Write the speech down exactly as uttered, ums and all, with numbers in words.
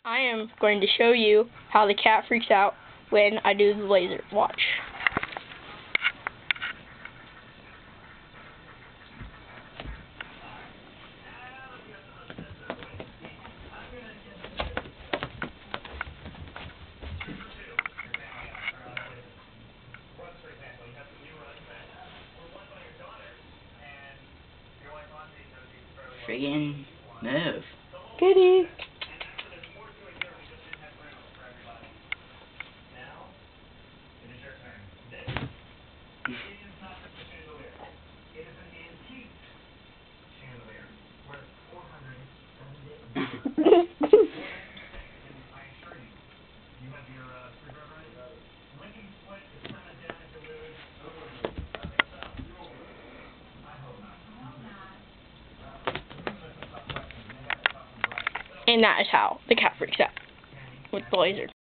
I am going to show you how the cat freaks out when I do the laser. Watch. Friggin' move. Kitty. And that is how the cat freaks out with the laser.